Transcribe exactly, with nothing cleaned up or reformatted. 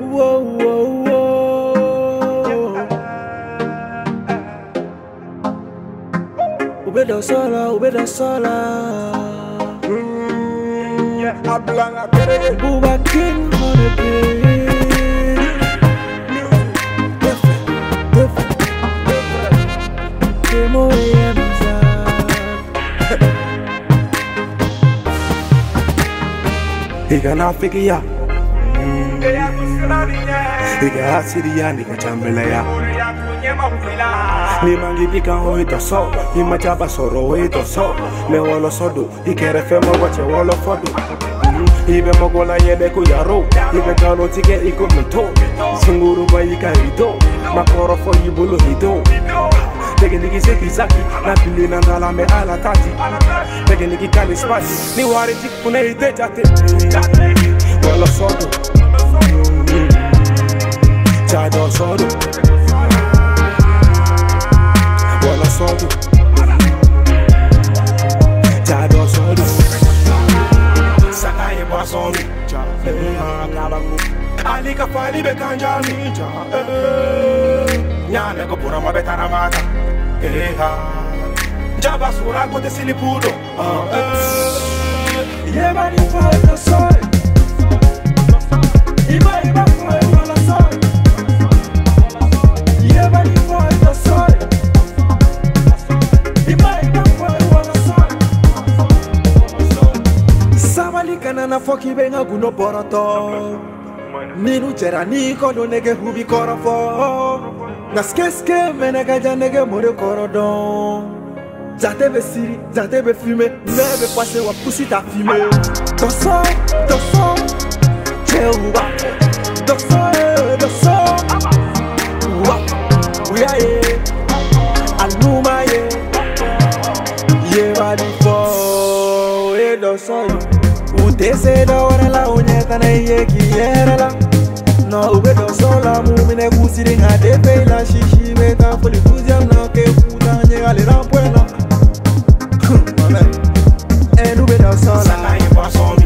Whoa, whoa, whoa. Ubedo sola, ubedo sola. Buba King on the beat. Demo Higa na fikia Higa hasiria nika chambela ya Ni mangi bika hoito so Ni machaba soro hoito so Me wolo sodu Ikere femo wache wolo fodu Ibe mogola yebe kuyaro Ibe galo tike iko mito Sunguru ba ika hito Makoro fo yibulu hito Tege niki seki zaki Na pili na ndala me ala tati Tege niki kani spati Ni wari jikune ite jate Wolo sodu Chado sodu Wolo sodu Chado sodu Sakaye boisoni Alika fali be kanjami Nyame ko pura mo betara mata Jaba sura kote silipudo Yeba ni fai na soy. Iba iba fai wala soy. Yeba ni fai na soy. Iba iba fai wala soy. Samali kanana foki benga guno boroto. Ninu chera ni kono nege hubi korofo. Naskeske menega janege more korodon. Jate be siri, jate be fume, nebe pase wa pussy ta fume. Dosso, dosso, chewa. Dosso, dosso, wa, we are ye, anuma ye, ye badi fo, e dosso yo. Ute se do ora la unyeta na ye kiera la. No ube dosso la mumine kusiri ngade pe la shishi beta fuli tuziam na ke futa nyega le rampuena. And we don't sound like